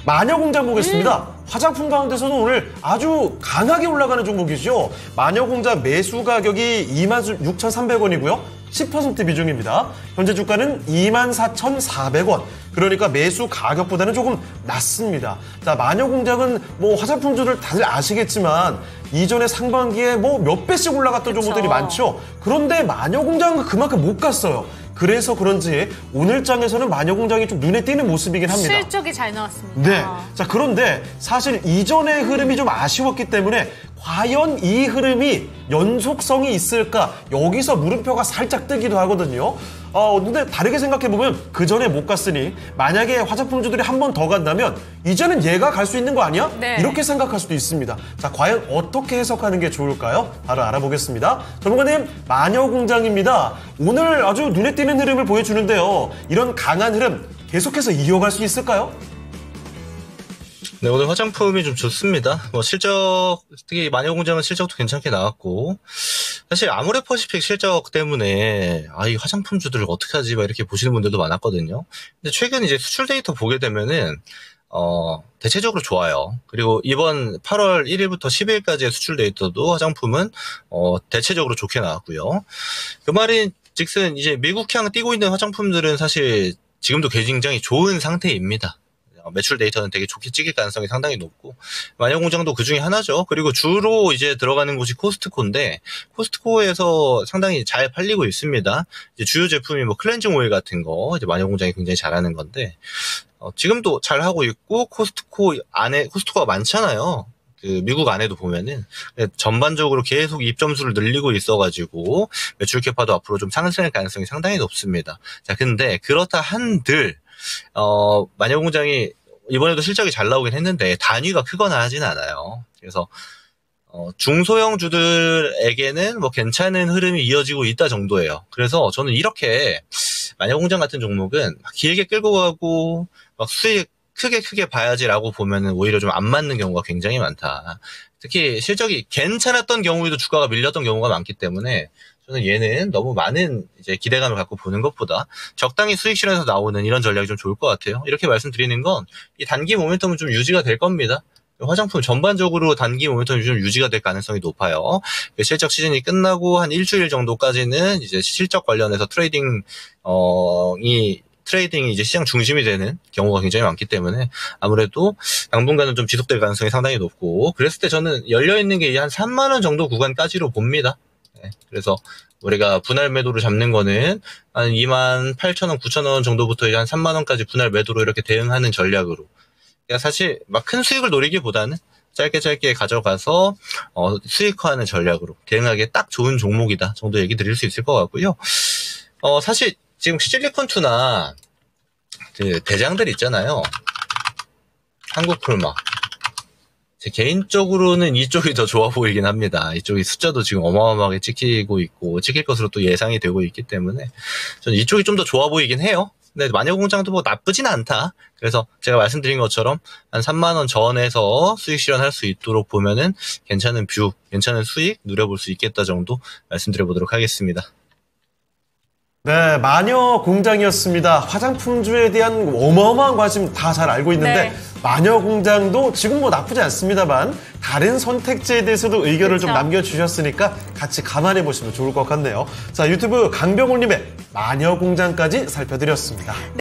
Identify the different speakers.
Speaker 1: 마녀공장 보겠습니다. 화장품 가운데서도 오늘 아주 강하게 올라가는 종목이죠. 마녀공장 매수 가격이 26,300원이고요. 10% 비중입니다. 현재 주가는 24,400원. 그러니까 매수 가격보다는 조금 낮습니다. 자, 마녀공장은 뭐 화장품주들 다들 아시겠지만 이전에 상반기에 뭐 몇 배씩 올라갔던 종목들이 많죠. 그런데 마녀공장은 그만큼 못 갔어요. 그래서 그런지 오늘 장에서는 마녀공장이 좀 눈에 띄는 모습이긴 합니다.
Speaker 2: 실적이 잘 나왔습니다.
Speaker 1: 네. 자, 그런데 사실 이전의 흐름이 좀 아쉬웠기 때문에 과연 이 흐름이 연속성이 있을까? 여기서 물음표가 살짝 뜨기도 하거든요. 근데 다르게 생각해보면 그 전에 못 갔으니 만약에 화장품주들이 한 번 더 간다면 이제는 얘가 갈 수 있는 거 아니야?
Speaker 2: 네.
Speaker 1: 이렇게 생각할 수도 있습니다. 자, 과연 어떻게 해석하는 게 좋을까요? 바로 알아보겠습니다. 전문가님, 마녀공장입니다. 오늘 아주 눈에 띄는 흐름을 보여주는데요. 이런 강한 흐름 계속해서 이어갈 수 있을까요?
Speaker 3: 네, 오늘 화장품이 좀 좋습니다. 실적, 특히 마녀공장은 실적도 괜찮게 나왔고, 사실 아모레퍼시픽 실적 때문에, 이 화장품주들을 어떻게 하지? 막 이렇게 보시는 분들도 많았거든요. 근데 최근 이제 수출 데이터 보게 되면은, 대체적으로 좋아요. 그리고 이번 8월 1일부터 10일까지의 수출 데이터도 화장품은, 대체적으로 좋게 나왔고요. 그 말인 즉슨 이제 미국향 띄고 있는 화장품들은 사실 지금도 굉장히 좋은 상태입니다. 매출 데이터는 되게 좋게 찍힐 가능성이 상당히 높고, 마녀공장도 그 중에 하나죠. 그리고 주로 이제 들어가는 곳이 코스트코인데, 코스트코에서 상당히 잘 팔리고 있습니다. 이제 주요 제품이 뭐 클렌징 오일 같은 거, 이제 마녀공장이 굉장히 잘하는 건데, 지금도 잘 하고 있고, 코스트코가 많잖아요. 그 미국 안에도 보면은 전반적으로 계속 입점수를 늘리고 있어가지고 매출 캐파도 앞으로 좀 상승할 가능성이 상당히 높습니다. 자, 근데 그렇다 한들 마녀공장이 이번에도 실적이 잘 나오긴 했는데 단위가 크거나 하진 않아요. 그래서 중소형주들에게는 뭐 괜찮은 흐름이 이어지고 있다 정도예요. 그래서 저는 이렇게 마녀공장 같은 종목은 막 길게 끌고 가고 막 수익 크게 봐야지라고 보면은 오히려 좀 안 맞는 경우가 굉장히 많다. 특히 실적이 괜찮았던 경우에도 주가가 밀렸던 경우가 많기 때문에 저는 얘는 너무 많은 이제 기대감을 갖고 보는 것보다 적당히 수익 실현에서 나오는 이런 전략이 좀 좋을 것 같아요. 이렇게 말씀드리는 건 이 단기 모멘텀은 좀 유지가 될 겁니다. 화장품 전반적으로 단기 모멘텀이 좀 유지가 될 가능성이 높아요. 실적 시즌이 끝나고 한 일주일 정도까지는 이제 실적 관련해서 트레이딩이 이제 시장 중심이 되는 경우가 굉장히 많기 때문에 아무래도 당분간은 좀 지속될 가능성이 상당히 높고, 그랬을 때 저는 열려있는 게 한 3만 원 정도 구간까지로 봅니다. 네, 그래서 우리가 분할 매도를 잡는 거는 한 28,000원, 9,000원 정도부터 한 3만 원까지 분할 매도로 이렇게 대응하는 전략으로. 그러니까 사실 막 큰 수익을 노리기보다는 짧게 가져가서 수익화하는 전략으로 대응하기에 딱 좋은 종목이다 정도 얘기 드릴 수 있을 것 같고요. 사실 지금 실리콘투나 그 대장들 있잖아요. 한국풀마. 제 개인적으로는 이쪽이 더 좋아 보이긴 합니다. 이쪽이 숫자도 지금 어마어마하게 찍히고 있고 찍힐 것으로 또 예상이 되고 있기 때문에 저는 이쪽이 좀 더 좋아 보이긴 해요. 근데 마녀공장도 뭐 나쁘진 않다. 그래서 제가 말씀드린 것처럼 한 3만 원 전에서 수익 실현할 수 있도록 보면은 괜찮은 괜찮은 수익 누려볼 수 있겠다 정도 말씀드려보도록 하겠습니다.
Speaker 1: 네, 마녀공장이었습니다. 화장품주에 대한 어마어마한 관심 다 잘 알고 있는데
Speaker 2: 네.
Speaker 1: 마녀공장도 지금 뭐 나쁘지 않습니다만 다른 선택지에 대해서도 의견을 좀 남겨주셨으니까 같이 감안해 보시면 좋을 것 같네요. 자, 유튜브 강병호님의 마녀공장까지 살펴드렸습니다.